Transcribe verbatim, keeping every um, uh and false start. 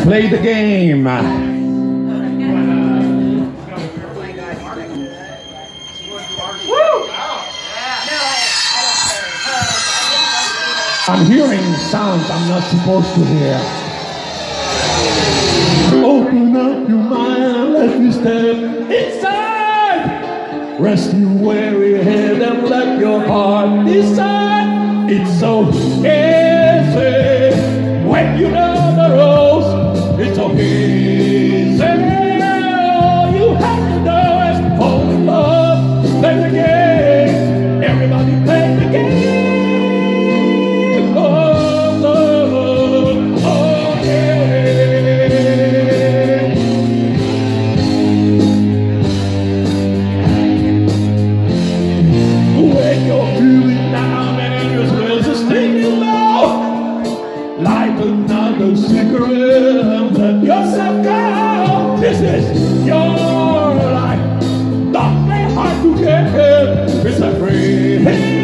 Play the game. I'm hearing sounds I'm not supposed to hear. Open up your mind and let me step inside. Rest your weary head and let your heart decide. It's so easy when you know the rules. It's so easy. All you have to do is fall in love. Play the game. Everybody play the game. This is your life. Don't play hard to get. It's a free.